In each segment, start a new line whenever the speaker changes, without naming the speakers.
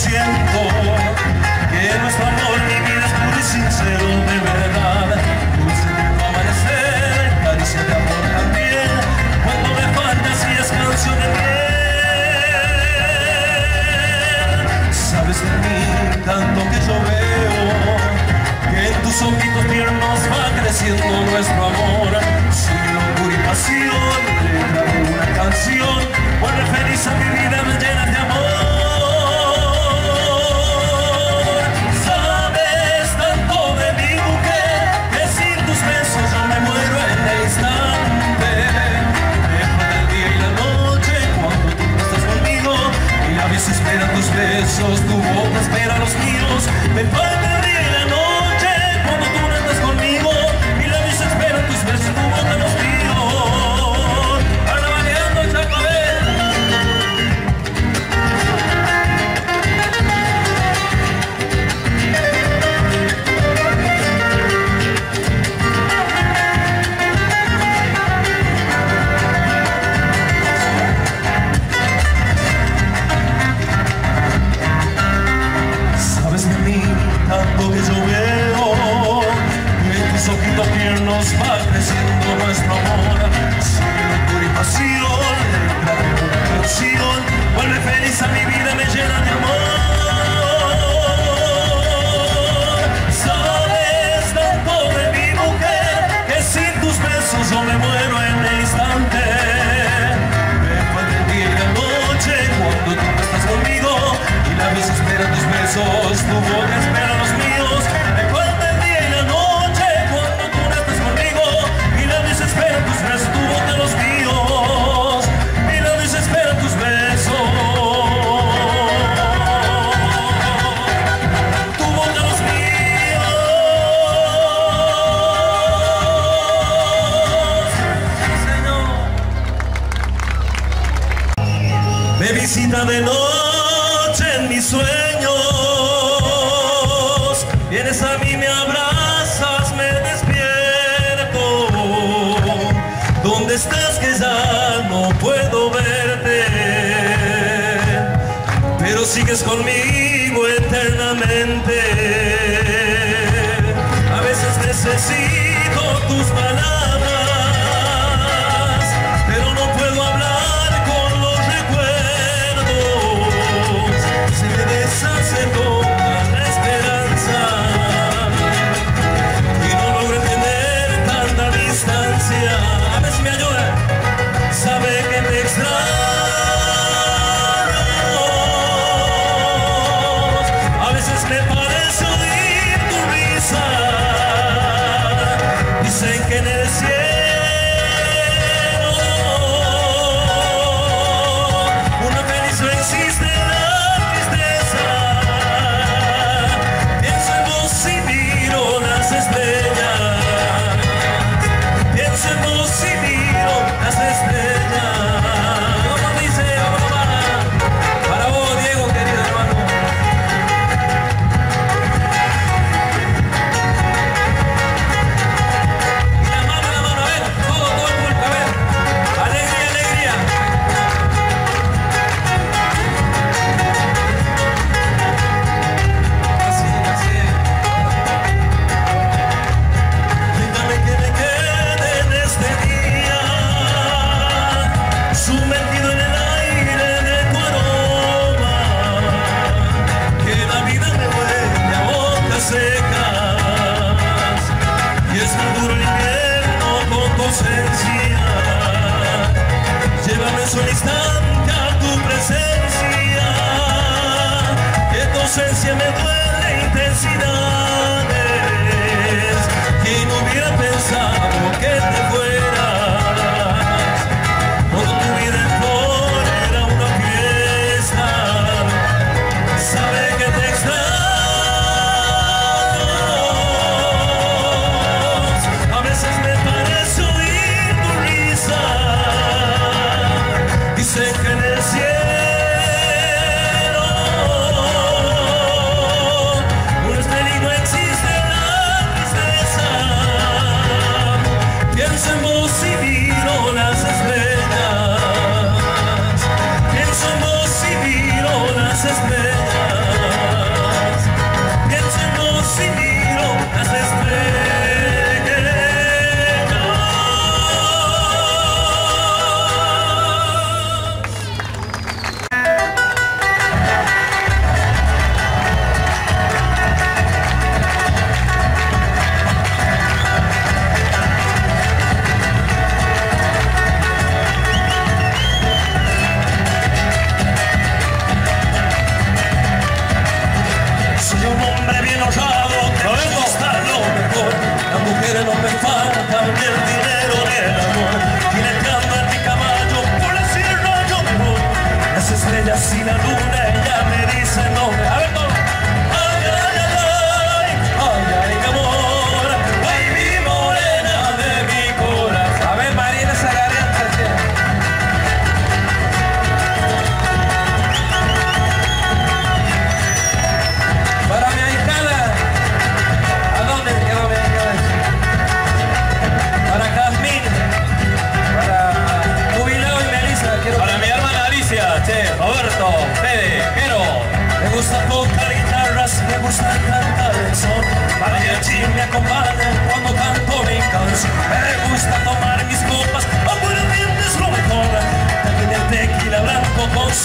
siento que nuestro amor, mi vida es puro y sincero de verdad. Dulce de tu amanecer, caricia de amor también. Cuando me faltas y es canción de miel. Sabes de mí tanto que yo veo, que en tus ojitos tiernos va creciendo nuestro amor. Soy locura y pasión, letra de una canción. Vuelve feliz a mi vida, me llenas de amor. Sabes tanto de mi mujer, que sin tus besos yo me muero en el instante. Dejo del día y la noche cuando tú no estás conmigo. Mi labios esperan tus besos, tu boca espera los míos. Me falta el día y la noche cuando tú no estás conmigo. Mi labios esperan tus besos, tu boca los míos. Ahora bailando el chacabé. Sabes de mí tanto que yo veo, que en tus ojitos tiernos va creciendo nuestro amor. Soy locura y pasión, letra de una canción. Vuelve feliz a mi vida, me llena de amor. Sabes tanto de mi mujer, que sin tus besos yo me muero en el instante. Después del día y la noche cuando tú no estás conmigo. Mi labios esperan tus besos, tu boca espera los míos. Después del día y la noche cuando tú no estás conmigo. Mi labios esperan tus besos, tu boca los míos. Mi labios esperan tus besos, tu boca los míos. Señor, me visita de noche en mis sueños. Vienes a mí, me abrazas, me despierto. ¿Dónde estás que ya no puedo verte? Pero sigues conmigo eternamente. A veces necesito tus palabras, pero no puedo hablar con los recuerdos. Se me deshace toda la esperanza y no logro entender tanta distancia. A ver si me ayuda. Sabe que te extraño. A veces me parece oír tu risa. Dicen que en el cielo una feliz no existe en la tristeza. Pienso en vos y miro las estrellas. Pienso en vos y miro las estrellas. ¿Cómo dice? ¿Cómo va? Para vos, Diego, querido hermano. Y la mano, a ver, todo el mundo, a ver. Alegría, alegría. Así, así. Déjame que me quede en este día, sumergido en el aire de tu aroma. Que la vida me huele a hojas secas y es muy duro el invierno con tu ausencia. Llévame solo un instante a tu presencia, que tu ausencia me duele intensidades. Quien hubiera pensado que te fueras, cuando tu vida en flor era una fiesta. Sabe que te extraño. A veces me parece oír tu risa. Dicen que en el cielo un estrellito existe.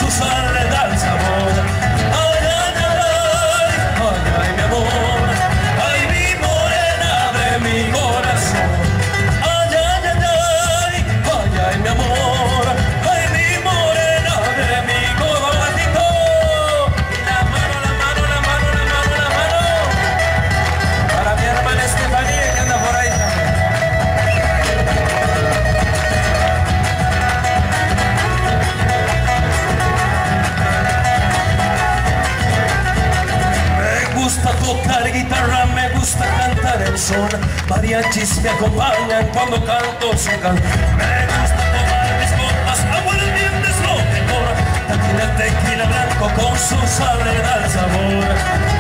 su sal le da el sabor. Ay, ay, ay, ay, ay, mi amor, ay, mi morena de mi corazón. Ay, ay, ay, ay, ay, ay, mi amor, ay, mi morena de mi corazón. Y la mano, la mano, la mano, la mano, la mano, para mi hermana Estefanía que anda por ahí también. Me gusta tocar guitarra, me gusta cantar el son. Mariachis me acompañan cuando canto su canción. Me gusta tomar mis copas, aguardiente es lo mejor. También el tequila blanco con su sal le da el sabor.